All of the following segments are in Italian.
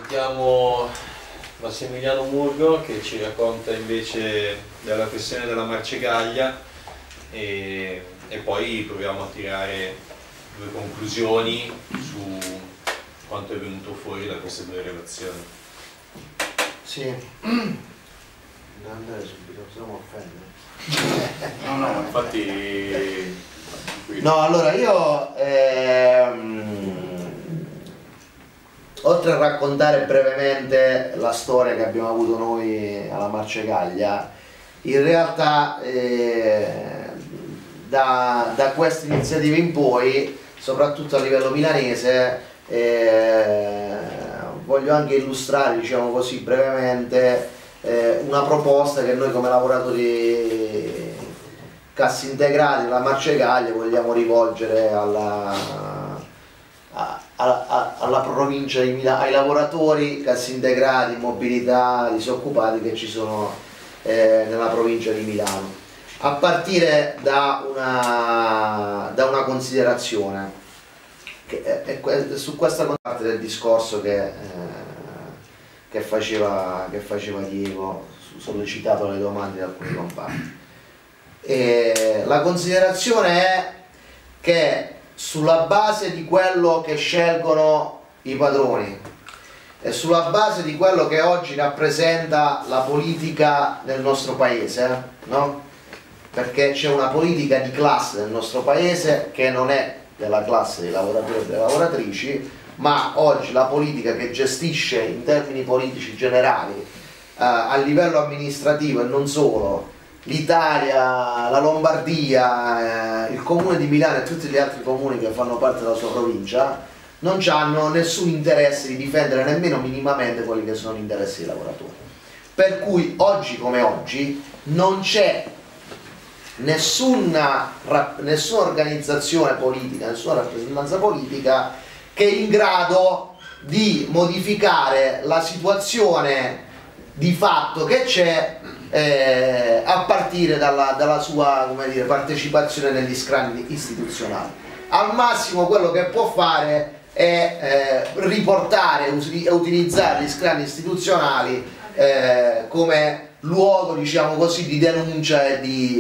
Sentiamo Massimiliano Murgo che ci racconta invece della questione della Marcegaglia e poi proviamo a tirare due conclusioni su quanto è venuto fuori da queste due relazioni. Sì, non andare subito, se no mi offende. No, infatti... No, allora io oltre a raccontare brevemente la storia che abbiamo avuto noi alla Marcegaglia, in realtà da queste iniziative in poi, soprattutto a livello milanese, voglio anche illustrare, diciamo così, brevemente una proposta che noi come lavoratori cassintegrati della Marcegaglia vogliamo rivolgere alla provincia di Milano, ai lavoratori cassintegrati, in mobilità, disoccupati che ci sono nella provincia di Milano, a partire da una considerazione che su questa parte del discorso che faceva Diego, sollecitato le domande di alcuni compagni. La considerazione è che sulla base di quello che scelgono i padroni e sulla base di quello che oggi rappresenta la politica nel nostro paese, no? Perché c'è una politica di classe nel nostro paese che non è della classe dei lavoratori e delle lavoratrici, ma oggi la politica che gestisce in termini politici generali a livello amministrativo e non solo l'Italia, la Lombardia, il comune di Milano e tutti gli altri comuni che fanno parte della sua provincia non hanno nessun interesse di difendere nemmeno minimamente quelli che sono gli interessi dei lavoratori. Per cui oggi come oggi non c'è nessuna organizzazione politica, nessuna rappresentanza politica che è in grado di modificare la situazione di fatto che c'è a partire dalla sua, come dire, partecipazione negli scranni istituzionali. Al massimo quello che può fare è riportare e utilizzare gli scranni istituzionali come luogo, diciamo così, di denuncia e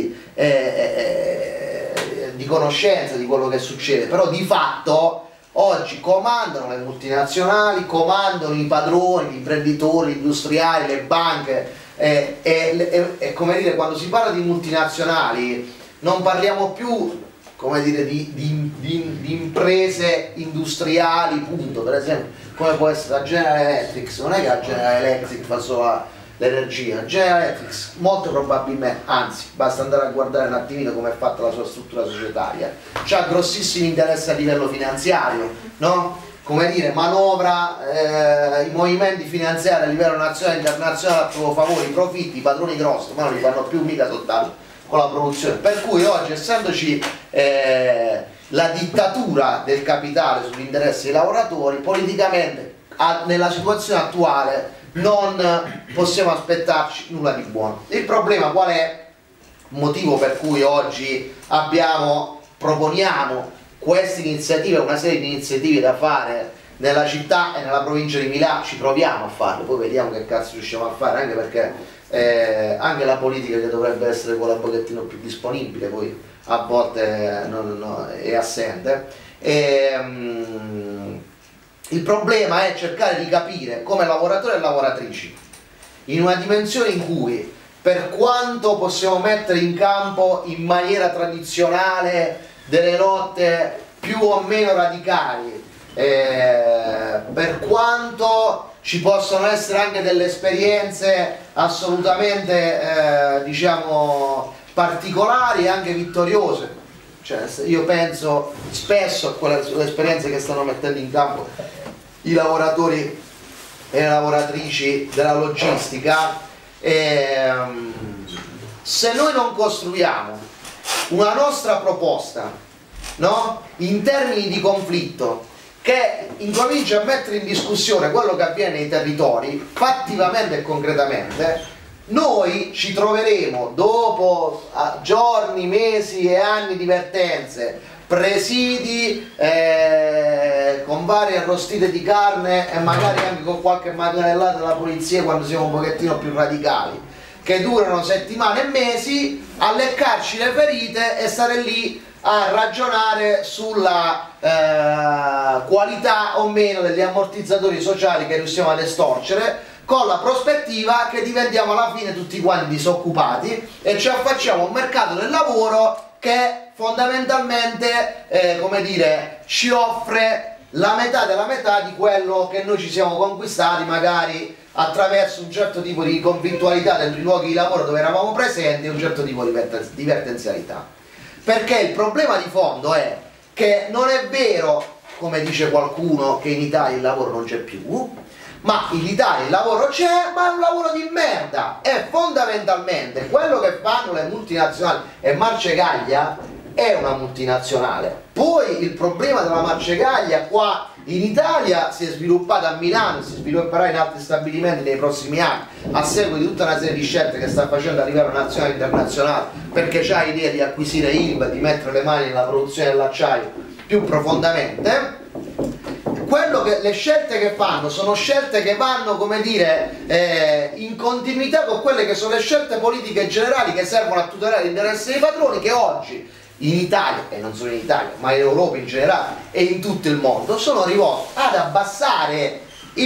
di conoscenza di quello che succede, però di fatto oggi comandano le multinazionali, comandano i padroni, gli imprenditori, gli industriali, le banche. Come dire, quando si parla di multinazionali non parliamo più, come dire, di imprese industriali, punto. Per esempio, come può essere la General Electric, non è che la General Electric fa solo l'energia, General Electric molto probabilmente, anzi basta andare a guardare un attimino come è fatta la sua struttura societaria, c'ha grossissimi interessi a livello finanziario, no? Come dire, manovra i movimenti finanziari a livello nazionale e internazionale a proprio favore, i profitti, i padroni grossi, ma non li fanno più mica soltanto con la produzione. Per cui oggi, essendoci la dittatura del capitale sugli interessi dei lavoratori, politicamente nella situazione attuale non possiamo aspettarci nulla di buono. Il problema qual è? Il motivo per cui oggi proponiamo queste iniziative, una serie di iniziative da fare nella città e nella provincia di Milano, ci proviamo a farle, poi vediamo che cazzo riusciamo a fare, anche perché anche la politica, che dovrebbe essere quella un pochettino più disponibile, poi a volte è assente. Il problema è cercare di capire come lavoratori e lavoratrici, in una dimensione in cui, per quanto possiamo mettere in campo in maniera tradizionale delle lotte più o meno radicali, per quanto ci possono essere anche delle esperienze assolutamente diciamo particolari e anche vittoriose, cioè, io penso spesso a quelle esperienze che stanno mettendo in campo i lavoratori e le lavoratrici della logistica, se noi non costruiamo una nostra proposta, no? In termini di conflitto, che incomincia a mettere in discussione quello che avviene nei territori fattivamente e concretamente, noi ci troveremo dopo giorni, mesi e anni di vertenze, presidi, con varie arrostite di carne e magari anche con qualche maganellata della polizia quando siamo un pochettino più radicali, che durano settimane e mesi, a leccarci le ferite e stare lì a ragionare sulla qualità o meno degli ammortizzatori sociali che riusciamo ad estorcere, con la prospettiva che diventiamo alla fine tutti quanti disoccupati e ci affacciamo a un mercato del lavoro che fondamentalmente come dire, ci offre la metà della metà di quello che noi ci siamo conquistati magari attraverso un certo tipo di convintualità dentro i luoghi di lavoro dove eravamo presenti e un certo tipo di divertenzialità. Perché il problema di fondo è che non è vero, come dice qualcuno, che in Italia il lavoro non c'è più, ma in Italia il lavoro c'è, ma è un lavoro di merda. E fondamentalmente quello che fanno le multinazionali, e Marcegaglia è una multinazionale. Poi il problema della Marcegaglia qua in Italia si è sviluppata a Milano, si svilupperà in altri stabilimenti nei prossimi anni, a seguito di tutta una serie di scelte che sta facendo a livello nazionale e internazionale, perché c'ha idea di acquisire Ilva, di mettere le mani nella produzione dell'acciaio più profondamente. Quello che, le scelte che fanno sono scelte che vanno, come dire, in continuità con quelle che sono le scelte politiche generali che servono a tutelare l'interesse dei padroni, che oggi in Italia, e non solo in Italia, ma in Europa in generale e in tutto il mondo, sono rivolti ad abbassare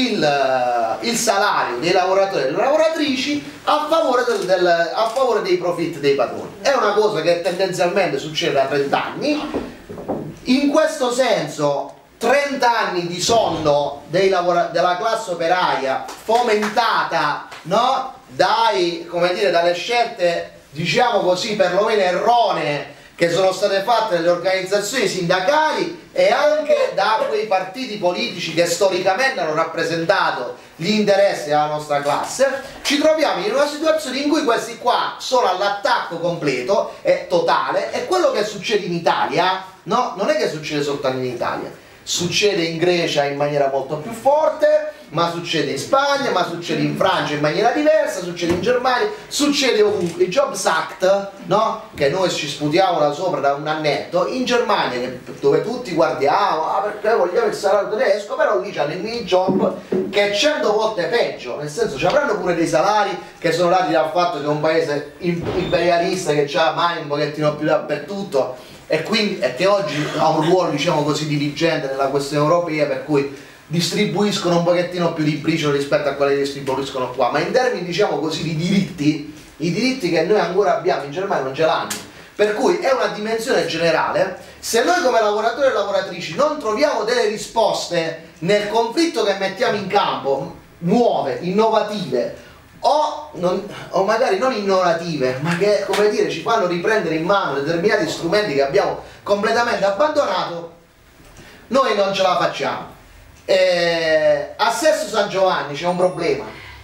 il salario dei lavoratori e delle lavoratrici a favore dei profitti dei padroni. È una cosa che tendenzialmente succede da 30 anni. In questo senso 30 anni di sonno della classe operaia fomentata, no? Come dire, dalle scelte, diciamo così, perlomeno erronee che sono state fatte dalle organizzazioni sindacali e anche da quei partiti politici che storicamente hanno rappresentato gli interessi della nostra classe, ci troviamo in una situazione in cui questi qua sono all'attacco completo e totale. E quello che succede in Italia, no? Non è che succede soltanto in Italia, succede in Grecia in maniera molto più forte, ma succede in Spagna, ma succede in Francia in maniera diversa, succede in Germania, succede ovunque. Il Jobs Act, no? Che noi ci sputiamo da sopra da un annetto, in Germania, dove tutti guardiamo, perché vogliamo il salario tedesco, però lì c'hanno il mini job che è 100 volte peggio, nel senso ci avranno pure dei salari che sono dati dal fatto che è un paese imperialista che ha mani un pochettino più dappertutto e quindi che oggi ha un ruolo, diciamo così, dirigente nella questione europea, per cui distribuiscono un pochettino più di briciole rispetto a quelle che distribuiscono qua, ma in termini, diciamo così, di diritti, i diritti che noi ancora abbiamo in Germania non ce l'hanno, per cui è una dimensione generale. Se noi come lavoratori e lavoratrici non troviamo delle risposte nel conflitto che mettiamo in campo, nuove, innovative, o magari non innovative, ma che, come dire, ci fanno riprendere in mano determinati strumenti che abbiamo completamente abbandonato, noi non ce la facciamo. A Sesto San Giovanni c'è un problema: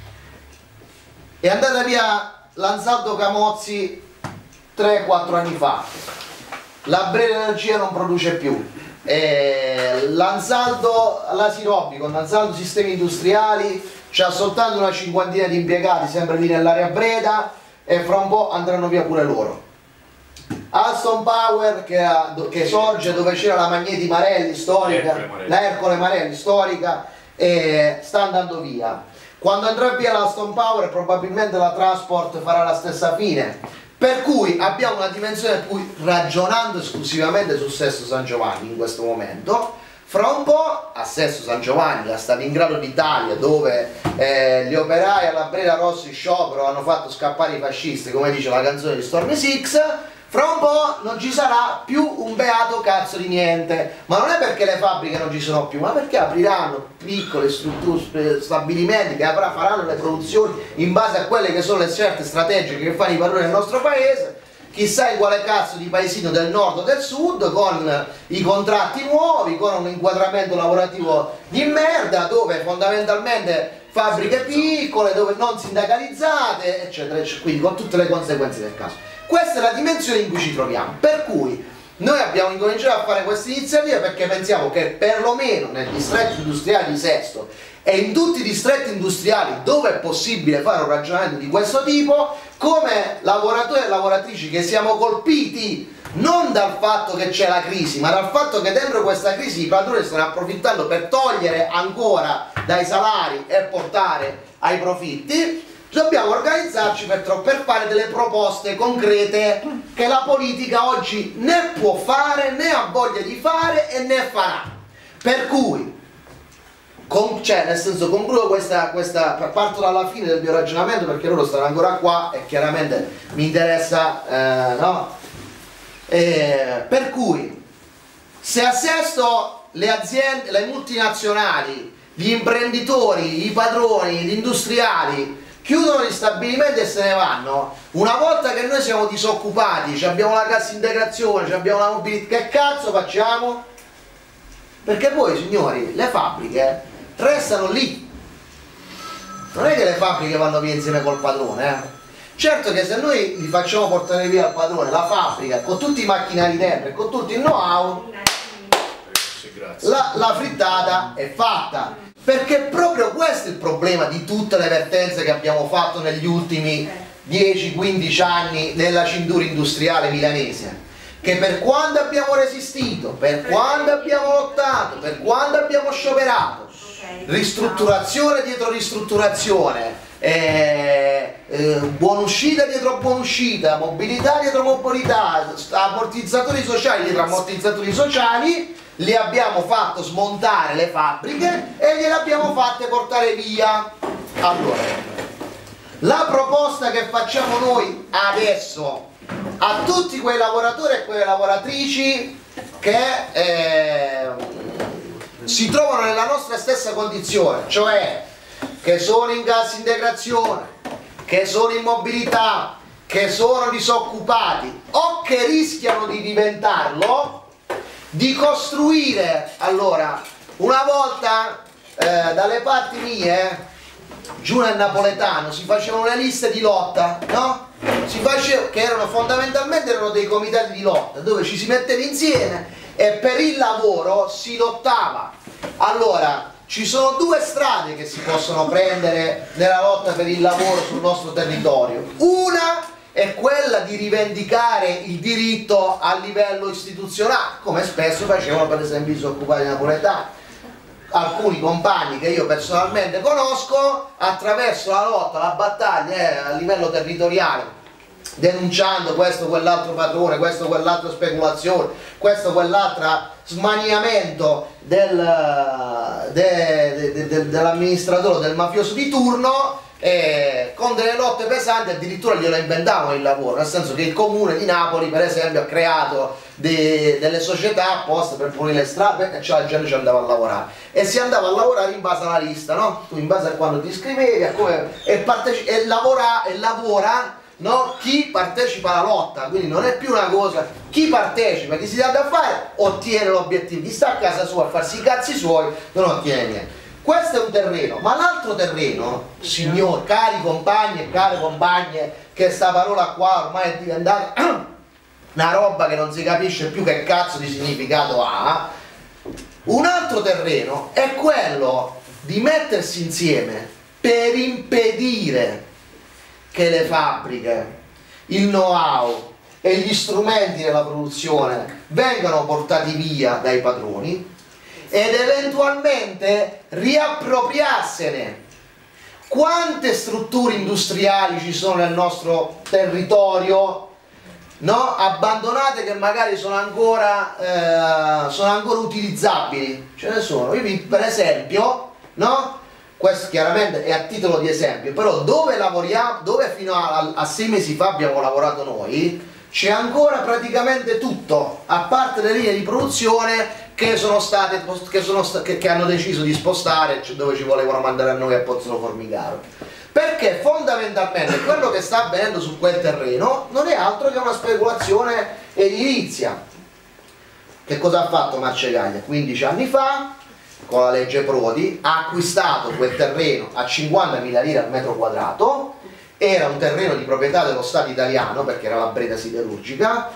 è andata via l'Ansaldo Camozzi 3-4 anni fa, la Brera Energia non produce più, l'Ansaldo Lasirobi con l'Ansaldo Sistemi Industriali c'ha soltanto una cinquantina di impiegati sempre lì nell'area Breda e fra un po' andranno via pure loro. Alstom Power che sorge dove c'era la Magneti Marelli storica, la Ercole Marelli storica, sta andando via. Quando andrà via l'Alstom Power probabilmente la Transport farà la stessa fine, per cui abbiamo una dimensione in cui, ragionando esclusivamente su Sesto San Giovanni in questo momento, fra un po' a Sesto San Giovanni, a Stalingrado d'Italia, dove gli operai alla Brera Rossi sciopero hanno fatto scappare i fascisti, come dice la canzone di Stormy Six, fra un po' non ci sarà più un beato cazzo di niente, ma non è perché le fabbriche non ci sono più, ma perché apriranno piccole strutture, stabilimenti che faranno le produzioni in base a quelle che sono le scelte strategiche che fanno i padroni del nostro paese, chissà in quale cazzo di paesino del nord o del sud, con i contratti nuovi, con un inquadramento lavorativo di merda, dove fondamentalmente fabbriche piccole, dove non sindacalizzate, eccetera, eccetera, quindi con tutte le conseguenze del caso. Questa è la dimensione in cui ci troviamo, per cui noi abbiamo incominciato a fare questa iniziativa perché pensiamo che perlomeno nel distretto industriale di Sesto e in tutti i distretti industriali dove è possibile fare un ragionamento di questo tipo, come lavoratori e lavoratrici che siamo colpiti non dal fatto che c'è la crisi, ma dal fatto che dentro questa crisi i padroni stanno approfittando per togliere ancora dai salari e portare ai profitti. Dobbiamo organizzarci per fare delle proposte concrete che la politica oggi né può fare, né ha voglia di fare e né farà. Per cui, nel senso, concludo parto dalla fine del mio ragionamento perché loro stanno ancora qua e chiaramente mi interessa, no? Per cui, se a Sesto le aziende, le multinazionali, gli imprenditori, i padroni, gli industriali chiudono gli stabilimenti e se ne vanno, una volta che noi siamo disoccupati, abbiamo la cassa integrazione, abbiamo la mobilità, che cazzo facciamo? Perché poi, signori, le fabbriche restano lì, non è che le fabbriche vanno via insieme col padrone, Certo che se noi li facciamo portare via al padrone la fabbrica con tutti i macchinari dentro e con tutto il know-how, la frittata è fatta. Perché proprio questo è il problema di tutte le vertenze che abbiamo fatto negli ultimi 10-15 anni nella cintura industriale milanese, che per quando abbiamo resistito, per quando abbiamo lottato, per quando abbiamo scioperato, ristrutturazione dietro ristrutturazione, buonuscita dietro buonuscita, mobilità dietro mobilità, ammortizzatori sociali dietro ammortizzatori sociali, li abbiamo fatto smontare le fabbriche e gliele abbiamo fatte portare via. Allora, la proposta che facciamo noi adesso a tutti quei lavoratori e quelle lavoratrici che si trovano nella nostra stessa condizione, cioè che sono in cassa integrazione, che sono in mobilità, che sono disoccupati o che rischiano di diventarlo, di costruire. Allora, una volta dalle parti mie, giù nel napoletano, si facevano le liste di lotta, no? Che erano fondamentalmente dei comitati di lotta dove ci si metteva insieme e per il lavoro si lottava. Allora, ci sono due strade che si possono prendere nella lotta per il lavoro sul nostro territorio. Una è quella di rivendicare il diritto a livello istituzionale, come spesso facevano per esempio i disoccupati napoletani. Alcuni compagni che io personalmente conosco, attraverso la lotta, la battaglia a livello territoriale, denunciando questo o quell'altro padrone, questo o quell'altra speculazione, questo o quell'altro smaniamento dell'amministratore o del mafioso di turno, con delle lotte pesanti addirittura glielo inventavano il lavoro, nel senso che il comune di Napoli per esempio ha creato delle società apposta per pulire le strade e cioè la gente ci andava a lavorare e si andava a lavorare in base alla lista, no? Tu in base a quando ti iscrivevi e lavora, no? Chi partecipa alla lotta, quindi non è più una cosa, chi partecipa, chi si dà da fare ottiene l'obiettivo, chi sta a casa sua a farsi i cazzi suoi non ottiene niente. Questo è un terreno, ma l'altro terreno, signori, cari compagni e care compagne, che sta parola qua ormai è diventata una roba che non si capisce più che cazzo di significato ha. Un altro terreno è quello di mettersi insieme per impedire che le fabbriche, il know-how e gli strumenti della produzione vengano portati via dai padroni ed eventualmente riappropriarsene. Quante strutture industriali ci sono nel nostro territorio, no? Abbandonate, che magari sono ancora utilizzabili? Ce ne sono. Io per esempio, no? Questo chiaramente è a titolo di esempio, però dove lavoriamo, dove fino a 6 mesi fa abbiamo lavorato noi, c'è ancora praticamente tutto, a parte le linee di produzione che hanno deciso di spostare, cioè dove ci volevano mandare a noi a Pozzolo Formigaro. Perché fondamentalmente quello che sta avvenendo su quel terreno non è altro che una speculazione edilizia. Che cosa ha fatto Marcegaglia? 15 anni fa, con la legge Prodi, ha acquistato quel terreno a 50.000 lire al metro quadrato. Era un terreno di proprietà dello Stato italiano perché era la Breda siderurgica,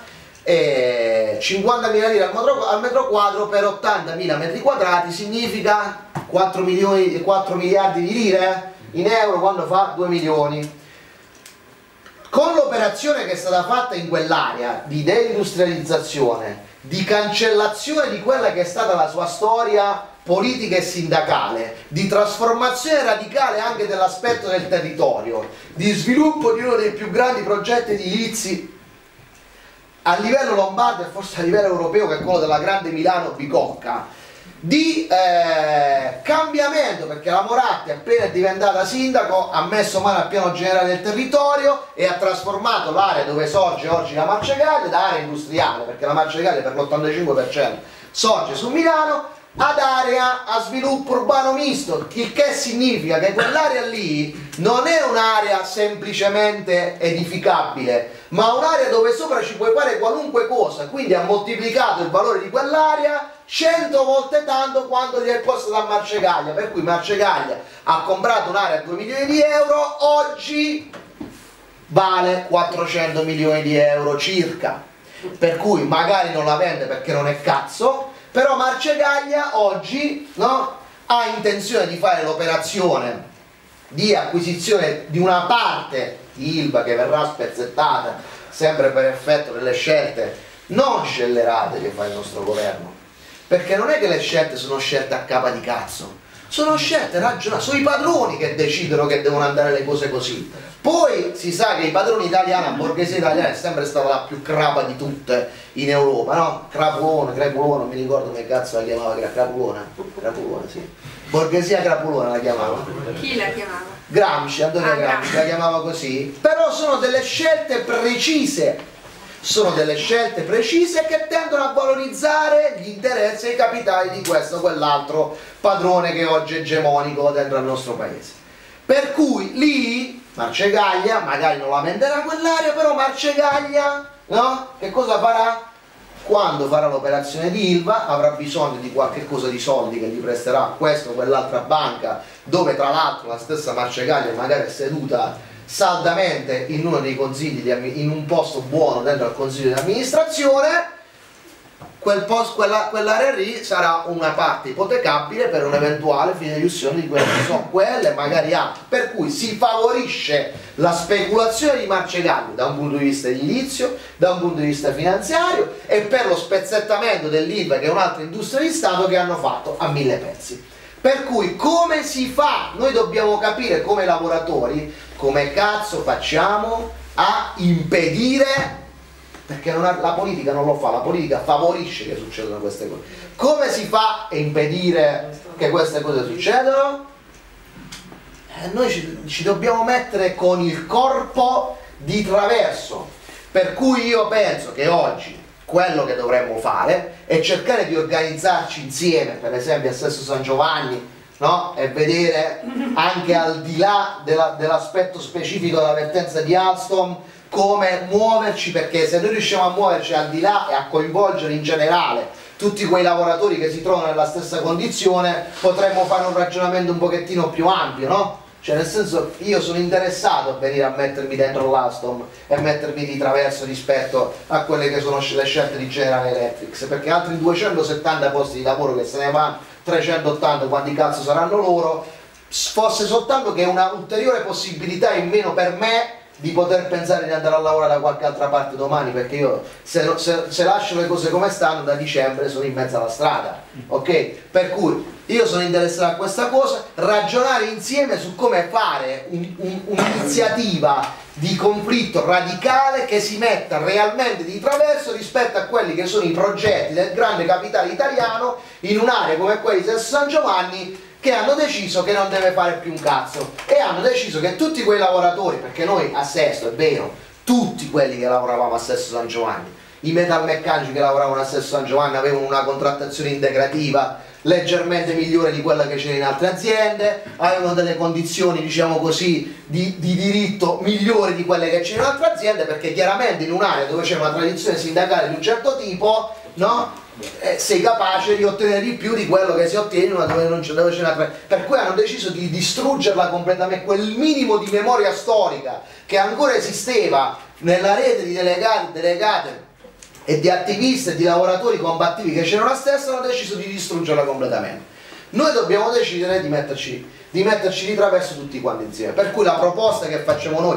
50.000 lire al metro quadro per 80.000 metri quadrati significa 4 miliardi di lire in euro, quando fa 2 milioni. Con l'operazione che è stata fatta in quell'area di deindustrializzazione, di cancellazione di quella che è stata la sua storia politica e sindacale, di trasformazione radicale anche dell'aspetto del territorio, di sviluppo di uno dei più grandi progetti edilizi a livello lombardo e forse a livello europeo, che è quello della grande Milano Bicocca, di cambiamento, perché la Moratti appena è diventata sindaco ha messo mano al piano generale del territorio e ha trasformato l'area dove sorge oggi la Marcegaglia da area industriale, perché la Marcegaglia per l'85% sorge su Milano, ad area a sviluppo urbano misto, il che significa che quell'area lì non è un'area semplicemente edificabile, ma un'area dove sopra ci puoi fare qualunque cosa, quindi ha moltiplicato il valore di quell'area 100 volte tanto quanto gli è costato a Marcegaglia, per cui Marcegaglia ha comprato un'area a 2 milioni di euro, oggi vale 400 milioni di euro circa, per cui magari non la vende perché non è cazzo, però Marcegaglia oggi, no, ha intenzione di fare l'operazione di acquisizione di una parte di Ilva che verrà spezzettata sempre per effetto delle scelte non scellerate che fa il nostro governo, perché non è che le scelte sono scelte a capa di cazzo, sono scelte ragionate, sono i padroni che decidono che devono andare le cose così. Poi si sa che i padroni italiani, la borghesia italiana è sempre stata la più crapa di tutte in Europa, no? Crapulone, non mi ricordo che cazzo la chiamava, Crapulone, sì. Borghesia crapulona la chiamava. Chi la chiamava? Gramsci, Antonio Gramsci la chiamava così. Però sono delle scelte precise, che tendono a valorizzare gli interessi e i capitali di questo o quell'altro padrone che oggi è egemonico dentro al nostro paese. Per cui lì Marcegaglia magari non la venderà quell'area, però Marcegaglia, no? Che cosa farà? Quando farà l'operazione di Ilva avrà bisogno di qualche cosa di soldi che gli presterà questa o quell'altra banca, dove tra l'altro la stessa Marcegaglia magari è seduta saldamente in uno dei consigli in un posto buono dentro al consiglio di amministrazione. Quell'area lì sarà una parte ipotecabile per un'eventuale fideiussione di quelle che sono quelle magari altre, per cui si favorisce la speculazione di Marcegaglia da un punto di vista edilizio, da un punto di vista finanziario e per lo spezzettamento dell'Ilva, che è un'altra industria di Stato che hanno fatto a 1000 pezzi. Per cui come si fa? Noi dobbiamo capire come lavoratori come cazzo facciamo a impedire, perché la politica non lo fa, la politica favorisce che succedano queste cose. Come si fa a impedire che queste cose succedano? Noi ci dobbiamo mettere con il corpo di traverso, per cui io penso che oggi quello che dovremmo fare è cercare di organizzarci insieme, per esempio a Sesto San Giovanni, no? E vedere anche al di là dell'aspetto specifico della vertenza di Alstom come muoverci, perché se noi riusciamo a muoverci al di là e a coinvolgere in generale tutti quei lavoratori che si trovano nella stessa condizione, potremmo fare un ragionamento un pochettino più ampio, no? Cioè nel senso, io sono interessato a venire a mettermi dentro l'Alstom e a mettermi di traverso rispetto a quelle che sono le scelte di General Electric, perché altri 270 posti di lavoro che se ne vanno, 380 quanti cazzo saranno loro, fosse soltanto che una ulteriore possibilità in meno per me di poter pensare di andare a lavorare da qualche altra parte domani, perché io se lascio le cose come stanno da dicembre sono in mezzo alla strada, ok? Per cui io sono interessato a questa cosa, ragionare insieme su come fare un'iniziativa di conflitto radicale che si metta realmente di traverso rispetto a quelli che sono i progetti del grande capitale italiano in un'area come quella di Sesto San Giovanni, che hanno deciso che non deve fare più un cazzo e hanno deciso che tutti quei lavoratori, perché noi a Sesto, è vero, tutti quelli che lavoravamo a Sesto San Giovanni, i metalmeccanici che lavoravano a Sesto San Giovanni avevano una contrattazione integrativa leggermente migliore di quella che c'era in altre aziende, avevano delle condizioni, diciamo così, di diritto migliori di quelle che c'erano in altre aziende, perché chiaramente in un'area dove c'è una tradizione sindacale di un certo tipo, no? Sei capace di ottenere di più di quello che si ottiene in una dove non c'è, dove c'è una. Per cui hanno deciso di distruggerla completamente, quel minimo di memoria storica che ancora esisteva nella rete di delegate e di attivisti e di lavoratori combattivi che c'era la stessa, hanno deciso di distruggerla completamente. Noi dobbiamo decidere di metterci di traverso tutti quanti insieme, per cui la proposta che facciamo noi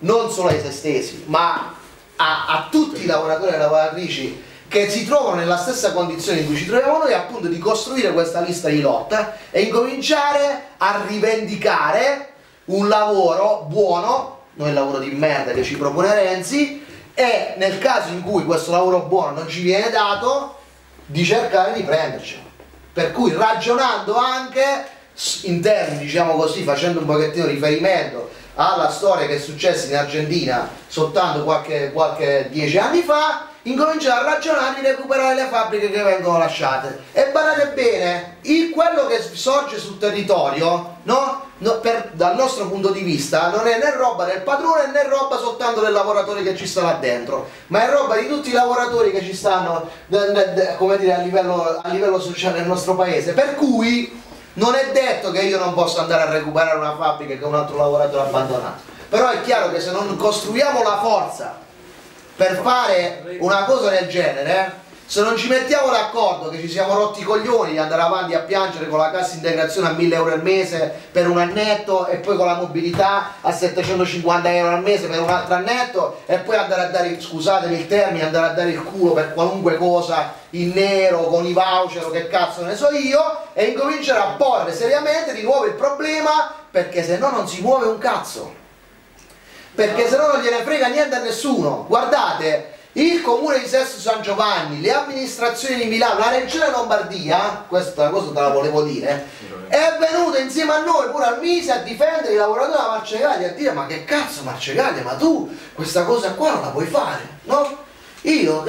non solo ai se stessi, ma a tutti i lavoratori e le lavoratrici che si trovano nella stessa condizione in cui ci troviamo noi, appunto di costruire questa lista di lotta e incominciare a rivendicare un lavoro buono, non il lavoro di merda che ci propone Renzi, e nel caso in cui questo lavoro buono non ci viene dato, di cercare di prendercelo. Per cui ragionando anche in termini, diciamo così, facendo un pochettino riferimento alla storia che è successa in Argentina soltanto qualche 10 anni fa, incominciare a ragionare di recuperare le fabbriche che vengono lasciate. E badate bene, quello che sorge sul territorio, dal nostro punto di vista, non è né roba del padrone né roba soltanto del lavoratore che ci sta là dentro, ma è roba di tutti i lavoratori che ci stanno, come dire, a livello sociale nel nostro paese. Per cui non è detto che io non possa andare a recuperare una fabbrica che un altro lavoratore ha abbandonato, però è chiaro che se non costruiamo la forza per fare una cosa del genere, se non ci mettiamo d'accordo che ci siamo rotti i coglioni di andare avanti a piangere con la cassa integrazione a 1000 euro al mese per un annetto e poi con la mobilità a 750 euro al mese per un altro annetto e poi andare a dare, scusatemi il termine, andare a dare il culo per qualunque cosa in nero, con i voucher o che cazzo ne so io, e incominciare a porre seriamente di nuovo il problema, perché se no non si muove un cazzo, perché se no non gliene frega niente a nessuno. Guardate, il comune di Sesto San Giovanni, le amministrazioni di Milano, la regione Lombardia, questa cosa te la volevo dire, è venuta insieme a noi pure al Mise a difendere i lavoratori della Marcegaglia, a dire ma che cazzo Marcegaglia, ma tu questa cosa qua non la puoi fare, no? Io,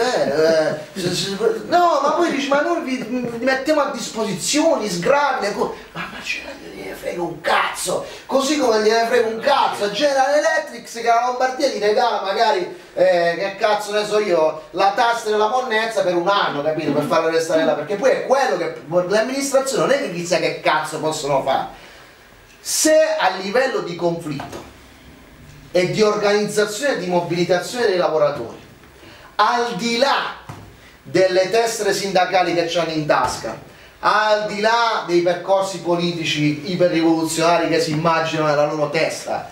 no, ma poi dici, ma noi vi mettiamo a disposizione, sgravi, ma Marcegaglia gliene frega un cazzo, così come gliene frega un cazzo a General Electric che la Lombardia gli regala magari, che cazzo ne so io, la tassa della monnezza per un anno, capito, per farla restare là, perché poi è quello che l'amministrazione non è che chissà che cazzo possono fare. Se a livello di conflitto e di organizzazione e di mobilitazione dei lavoratori, al di là delle tessere sindacali che c'hanno in tasca, al di là dei percorsi politici iperrivoluzionari che si immaginano nella loro testa,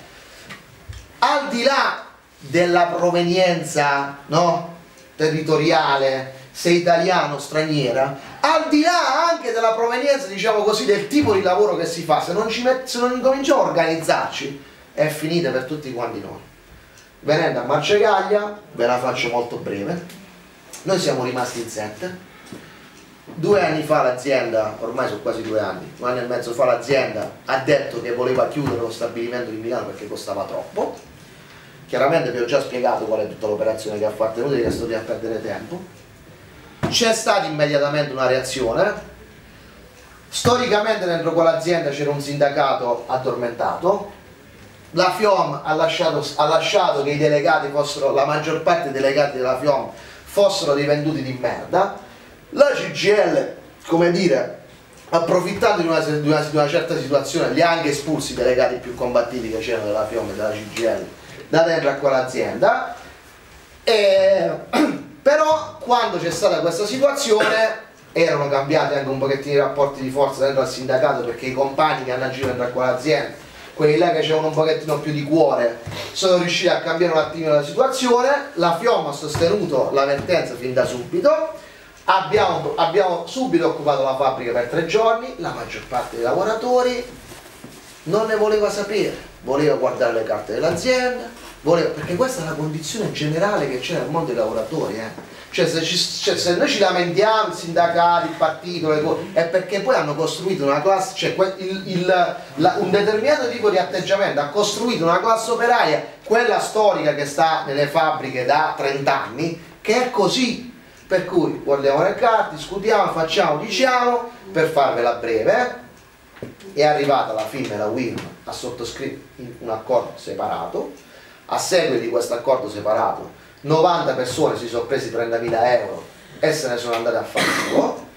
al di là della provenienza, no, territoriale, se italiano o straniera, al di là anche della provenienza, diciamo così, del tipo di lavoro che si fa, se non incominciamo a organizzarci, è finita per tutti quanti noi. Venendo a Marcegaglia, ve la faccio molto breve, noi siamo rimasti in 7, 2 anni fa l'azienda, ormai sono quasi 2 anni, 1 anno e mezzo fa l'azienda ha detto che voleva chiudere lo stabilimento di Milano perché costava troppo. Chiaramente vi ho già spiegato qual è tutta l'operazione che ha fatto, è inutile che sto lì a perdere tempo. C'è stata immediatamente una reazione, storicamente dentro quell'azienda c'era un sindacato addormentato. La FIOM ha lasciato che i delegati fossero, la maggior parte dei delegati della FIOM fossero dei venduti di merda. La CGIL, come dire, approfittando di una certa situazione, li ha anche espulsi i delegati più combattivi che c'erano della FIOM e della CGIL da dentro a quell'azienda. Però quando c'è stata questa situazione erano cambiati anche un pochettino i rapporti di forza dentro al sindacato, perché i compagni che hanno agito dentro a quell'azienda, quelli là che c'erano un pochettino più di cuore, sono riusciti a cambiare un attimino la situazione. La FIOM ha sostenuto la vertenza fin da subito, abbiamo subito occupato la fabbrica per 3 giorni, la maggior parte dei lavoratori non ne voleva sapere, voleva guardare le carte dell'azienda, perché questa è la condizione generale che c'è nel mondo dei lavoratori, Cioè se noi ci lamentiamo, i sindacati, il partito, le cose, è perché poi hanno costruito una classe, cioè un determinato tipo di atteggiamento ha costruito una classe operaia, quella storica che sta nelle fabbriche da 30 anni, che è così. Per cui guardiamo le carte, discutiamo, facciamo, diciamo, per farvela breve, è arrivata alla fine la WIM, ha sottoscritto un accordo separato. A seguito di questo accordo separato 90 persone si sono presi 30.000 euro e se ne sono andate a fare culo.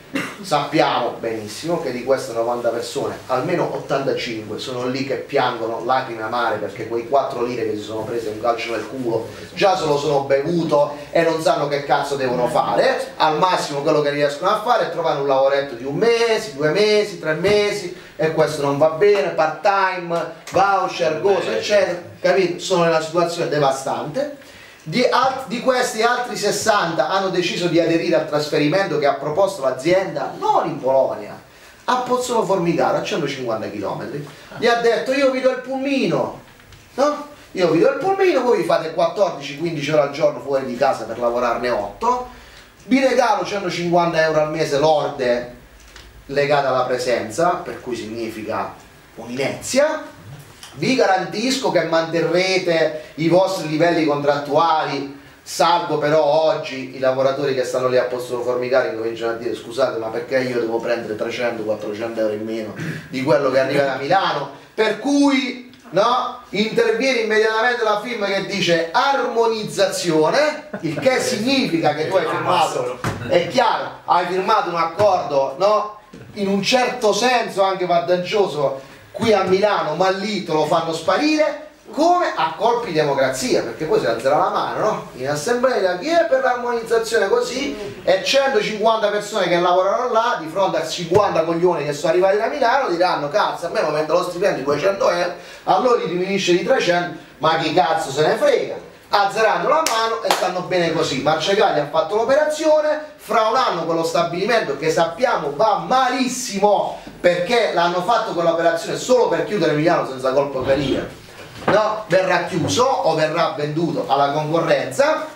sappiamo benissimo che di queste 90 persone almeno 85 sono lì che piangono lacrime amare perché quei 4 lire che si sono presi un calcio nel culo già se lo sono bevuto e non sanno che cazzo devono fare. Al massimo quello che riescono a fare è trovare un lavoretto di 1 mese, 2 mesi, 3 mesi, e questo non va bene, part time, voucher, cose eccetera, capito? Sono in una situazione devastante. Di questi altri 60 hanno deciso di aderire al trasferimento che ha proposto l'azienda non in Polonia, a Pozzolo Formigaro, a 150 km. Gli ha detto: io vi do il pulmino, no? Io vi do il pulmino, voi vi fate 14-15 ore al giorno fuori di casa per lavorarne 8, vi regalo 150 euro al mese lorde legate alla presenza, per cui significa un'inezia. Vi garantisco che manterrete i vostri livelli contrattuali, salvo però oggi i lavoratori che stanno lì a Pozzolo Formigaro cominciano a dire: scusate, ma perché io devo prendere 300-400 euro in meno di quello che arriva da Milano? Per cui, no, interviene immediatamente la firma che dice armonizzazione, il che significa che tu hai firmato, è chiaro, hai firmato un accordo, no, in un certo senso anche vantaggioso qui a Milano, ma lì te lo fanno sparire come a colpi di democrazia, perché poi si alzerà la mano, no? In assemblea chi è per l'armonizzazione così, e 150 persone che lavorano là di fronte a 50 coglioni che sono arrivati da Milano diranno: cazzo, a me mi aumenta lo stipendio di 200 euro, a loro li diminuisce di 300, ma chi cazzo se ne frega? Alzeranno la mano e stanno bene così. Marcegaglia ha fatto l'operazione, fra un anno quello stabilimento, che sappiamo va malissimo perché l'hanno fatto quell'operazione solo per chiudere Milano senza colpo ferire, no? Verrà chiuso o verrà venduto alla concorrenza.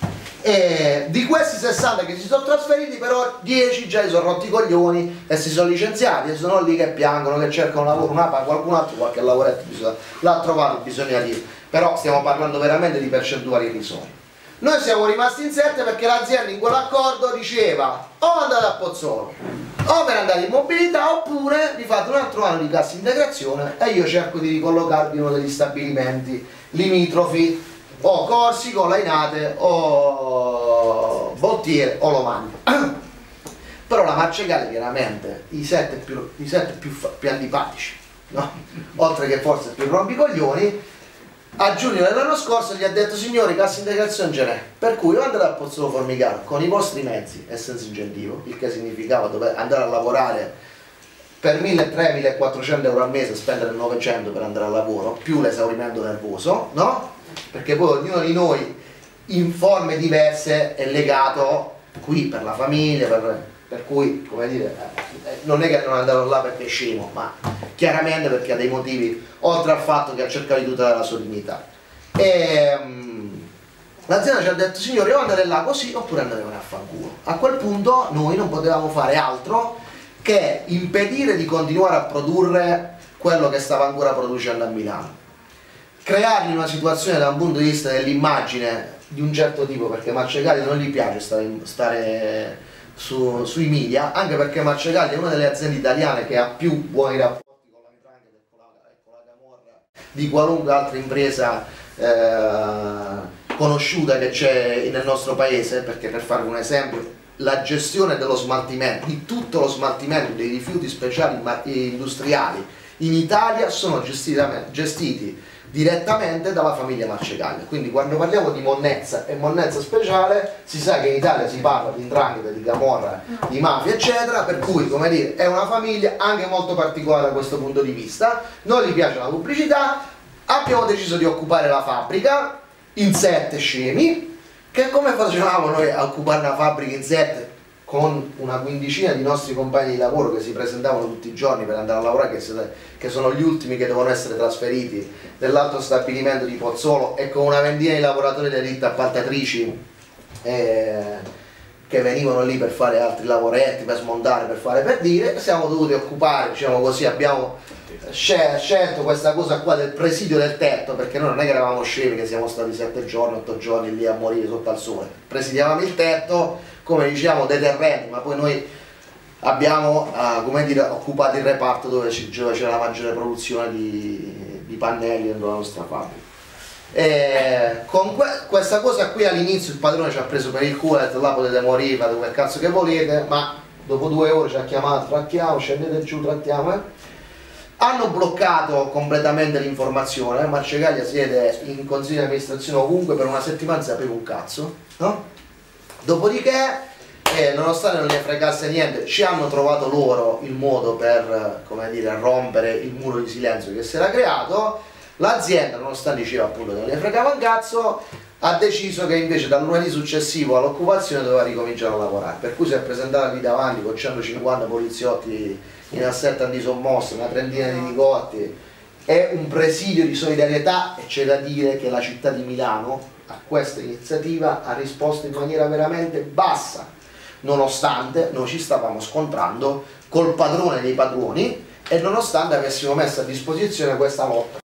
E di questi 60 che si sono trasferiti, però 10 già si sono rotti i coglioni e si sono licenziati e sono lì che piangono, che cercano lavoro. Qualcun altro qualche lavoretto l'ha trovato, bisogna dire, però stiamo parlando veramente di percentuali irrisorie. Noi siamo rimasti in 7 perché l'azienda in quell'accordo diceva: o andate a Pozzolo, o ve ne andate in mobilità, oppure vi fate un altro anno di cassa integrazione e io cerco di ricollocarvi in uno degli stabilimenti limitrofi, o Corsico, Lainate, o Bottiere, o Lomagna. Però la Marcegaglia chiaramente i 7 più antipatici, no? Oltre che forse più rompicoglioni, a giugno dell'anno scorso gli ha detto: signori, cassa integrazione ce n'è, per cui o andate a Pozzolo Formigaro con i vostri mezzi e senza incentivo, il che significava dover andare a lavorare per 1.300-1.400 euro al mese, spendere 900 per andare al lavoro, più l'esaurimento nervoso, no? Perché poi ognuno di noi in forme diverse è legato qui per la famiglia, per cui, come dire, non è che non andrò là perché è scemo, ma chiaramente perché ha dei motivi, oltre al fatto che ha cercato di tutelare la sua dignità. E l'azienda ci ha detto: signori, o andate là così oppure andatevene a fanculo. A quel punto noi non potevamo fare altro che impedire di continuare a produrre quello che stava ancora producendo a Milano, creargli una situazione da un punto di vista dell'immagine di un certo tipo, perché Marcegaglia non gli piace stare sui media, anche perché Marcegaglia è una delle aziende italiane che ha più buoni rapporti con la 'ndrangheta e con la camorra di qualunque altra impresa conosciuta che c'è nel nostro paese, perché, per farvi un esempio, la gestione dello smaltimento, di tutto lo smaltimento dei rifiuti speciali industriali in Italia sono gestiti direttamente dalla famiglia Marcegaglia. Quindi quando parliamo di monnezza e monnezza speciale si sa che in Italia si parla di 'ndrangheta, di camorra, di mafia eccetera, per cui, come dire, è una famiglia anche molto particolare da questo punto di vista. Non gli piace la pubblicità, abbiamo deciso di occupare la fabbrica in 7 scemi, che come facevamo noi a occupare una fabbrica in 7 con una quindicina di nostri compagni di lavoro che si presentavano tutti i giorni per andare a lavorare, che sono gli ultimi che devono essere trasferiti nell'altro stabilimento di Pozzolo, e con una ventina di lavoratori delle ditte appaltatrici che venivano lì per fare altri lavoretti, per smontare, per fare, per dire, siamo dovuti occupare, diciamo così, abbiamo scelto questa cosa qua del presidio del tetto, perché noi non è che eravamo scemi che siamo stati 7 giorni, 8 giorni lì a morire sotto al sole, presidiavamo il tetto, come diciamo, dei terreni, ma poi noi abbiamo come dire, occupato il reparto dove c'era la maggiore produzione di pannelli dentro la nostra fabbrica. E con questa cosa qui all'inizio il padrone ci ha preso per il culo, ha detto: là potete morire, fate quel cazzo che volete, ma dopo 2 ore ci ha chiamato, trattiamo, scendete giù, trattiamo. Hanno bloccato completamente l'informazione, Marcegaglia siede in consiglio di amministrazione ovunque, per una settimana non sapeva un cazzo, no? Dopodiché, nonostante non ne fregasse niente, ci hanno trovato loro il modo per, come dire, rompere il muro di silenzio che si era creato. L'azienda, nonostante diceva appunto che non ne fregava un cazzo, ha deciso che invece dal lunedì successivo all'occupazione doveva ricominciare a lavorare, per cui si è presentata lì davanti con 150 poliziotti in assetto antisommosso, una trentina di nicotti. È un presidio di solidarietà, e c'è da dire che la città di Milano a questa iniziativa ha risposto in maniera veramente bassa, nonostante noi ci stavamo scontrando col padrone dei padroni e nonostante avessimo messo a disposizione questa lotta.